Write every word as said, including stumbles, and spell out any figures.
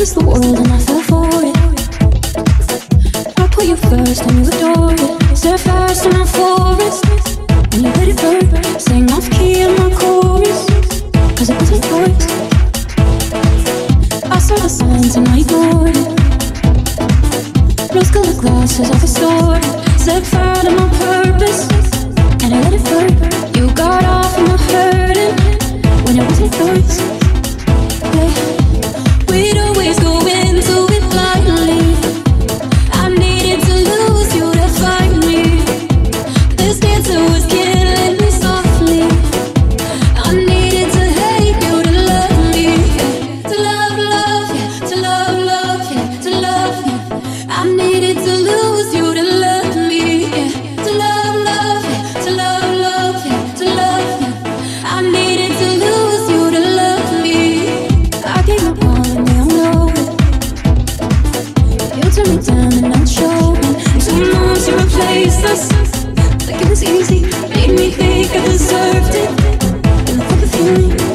promised the world and I fell for it. I put you first and you adored it. Set fast in my forest and you let it burn. Sang off key in my chorus, cause it wasn't yours. I saw the signs and I ignored it. Rose colored glasses I restored. Set fire to my purpose and I let it burn. You got off and I hurting when it wasn't yours. Yeah. We'd always go into it blindly. I needed to lose you to find me. This dancer was killing me softly. I needed to hate you to love me, yeah. To love, love, yeah. To love, love, yeah. To love, yeah. I needed to lose you to love me, yeah. To love, love, yeah. To love, love, yeah. To love, yeah. I needed to lose you to love me. I gave my all and they all know it. You turned me down and I'm showing. Two months you replaced us. Like it was easy, made me think I deserved it. And the fuck with you.